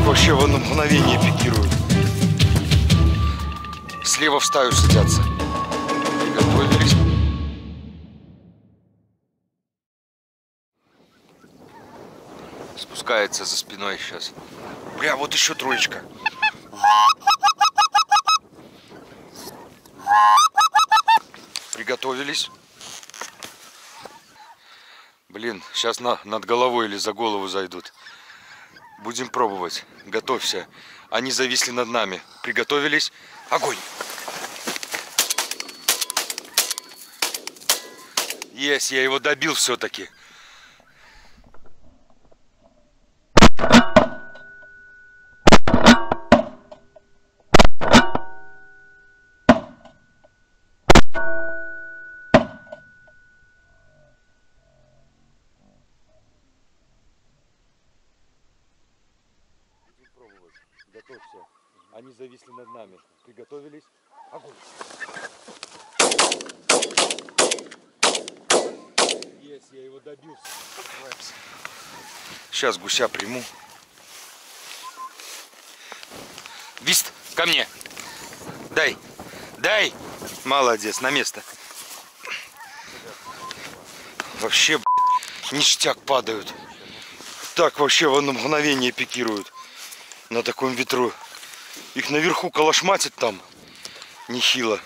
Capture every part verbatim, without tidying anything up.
вообще в одно мгновение пикируют. Слева в стаю садятся. Приготовились. Спускается за спиной сейчас. Бля, вот еще троечка. Приготовились. Блин, сейчас на, над головой или за голову зайдут. Будем пробовать. Готовься. Они зависли над нами. Приготовились. Огонь. Есть, я его добил все-таки. Готовься. Они зависли над нами. Приготовились. Огонь. Есть, я его добился. Сейчас гуся приму. Вист, ко мне. Дай. Дай. Молодец, на место. Вообще, блядь, ништяк падают. Так вообще в одно мгновение пикируют. На таком ветру. Их наверху калашматит там. Нехило.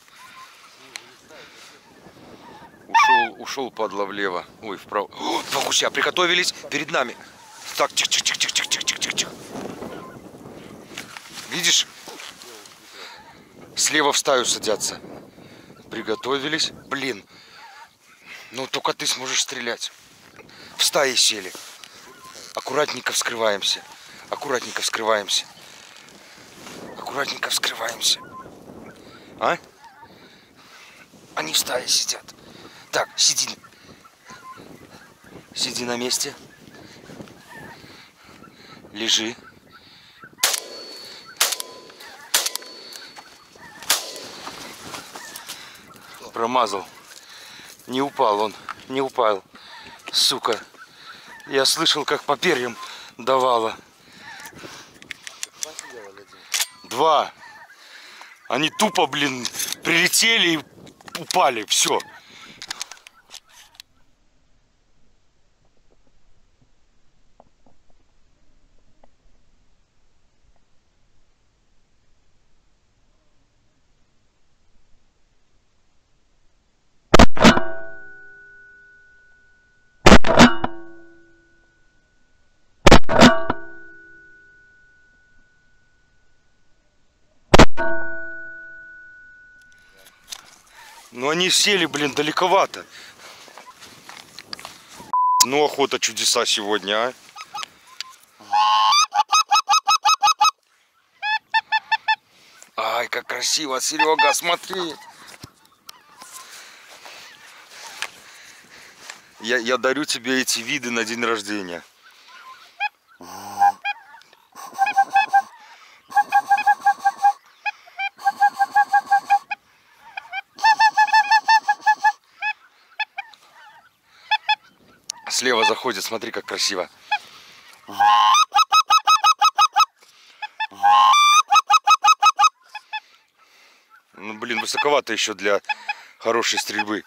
Ушел, ушел падла влево. Ой, вправо. О, два гуся приготовились перед нами. Так, тихо-тихо-тихо-тихо-тихо-тихо. Видишь? Слева в стаю садятся. Приготовились. Блин. Ну только ты сможешь стрелять. В стае сели. Аккуратненько вскрываемся. Аккуратненько вскрываемся. Аккуратненько вскрываемся. А? Они в стае сидят. Так, сиди. Сиди на месте. Лежи. Промазал. Не упал он. Не упал. Сука. Я слышал, как по перьям давала. Два. Они тупо, блин, прилетели и упали. Все. Но они сели, блин, далековато. Ну, охота чудеса сегодня, а? Ай, как красиво, Серега, смотри. Я, я дарю тебе эти виды на день рождения. Слева заходит, смотри, как красиво. Ну, блин, высоковато еще для хорошей стрельбы.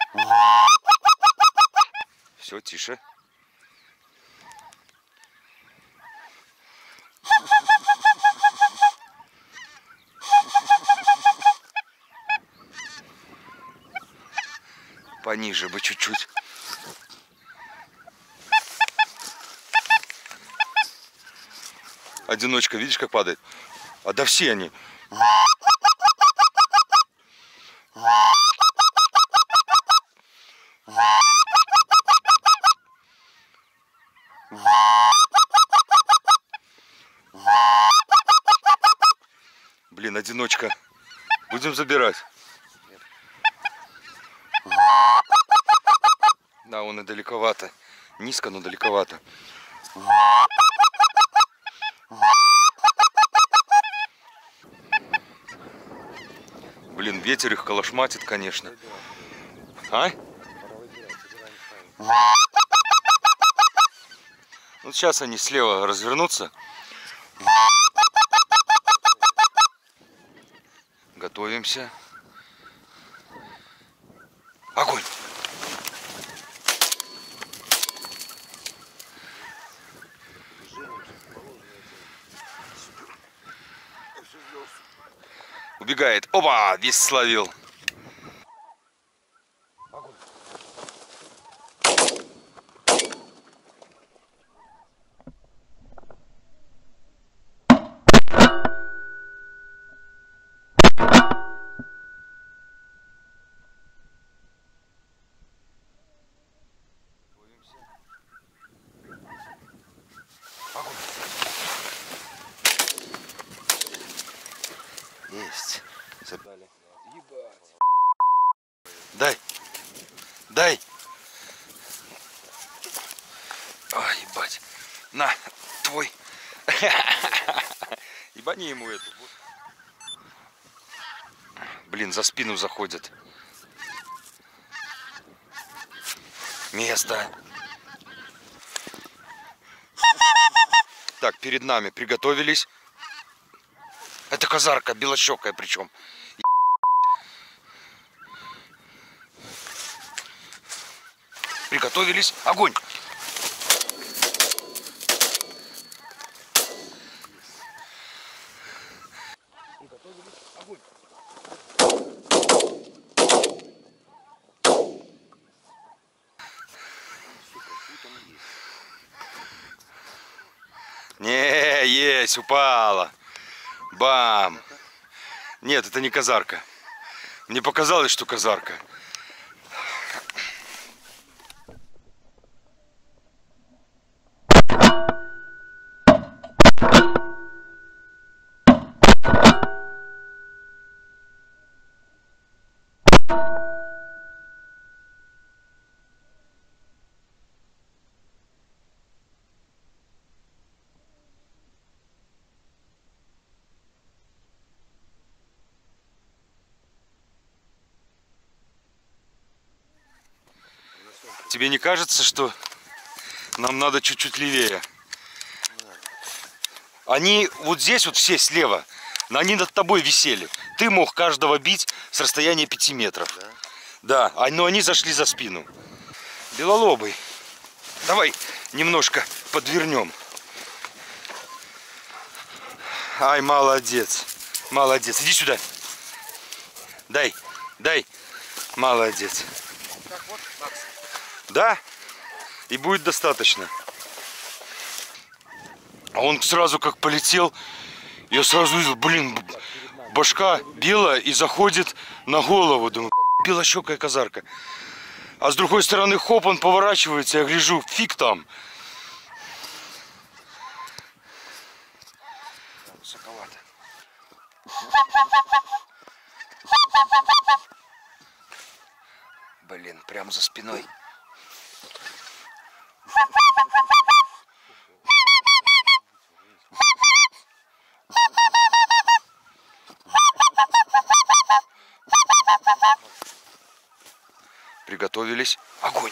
Все, тише. Пониже бы чуть-чуть. Одиночка, видишь, как падает? А да все они. Блин, одиночка. Будем забирать. Да, он и далековато. Низко, но далековато. Блин, ветер их калашматит, конечно. А? Вот сейчас они слева развернутся. Готовимся. Огонь! Убегает. Опа! Весь словил. Есть. Забрали. Дай. Дай. Ой, ебать. На, твой. Ебани ему эту. Блин, за спину заходят. Место. Так, перед нами приготовились. Это казарка, белощекая причем. Приготовились. Огонь! Приготовились. Огонь! Не, есть, упала. Бам! Нет, это не казарка. Мне показалось, что казарка. Тебе не кажется, что нам надо чуть-чуть левее? Они вот здесь вот все слева, они над тобой висели. Ты мог каждого бить с расстояния пяти метров. Да, но они зашли за спину. Белолобый, давай немножко подвернем. Ай, молодец, молодец. Иди сюда. Дай, дай. Молодец. Да, и будет достаточно. А он сразу как полетел, я сразу увидел, блин, башка белая и заходит на голову. Думаю, белощекая казарка. А с другой стороны, хоп, он поворачивается, я гляжу, фиг там. Высоковато. Блин, прям за спиной. Приготовились. Огонь!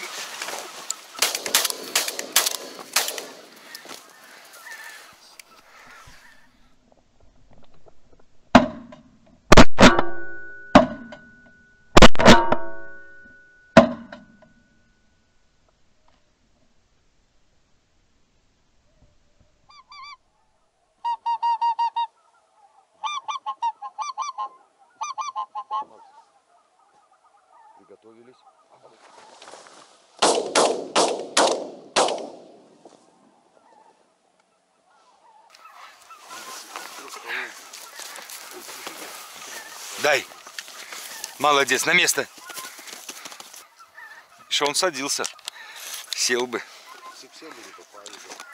Приготовились. Дай. Молодец, на место. Еще он садился. Сел бы.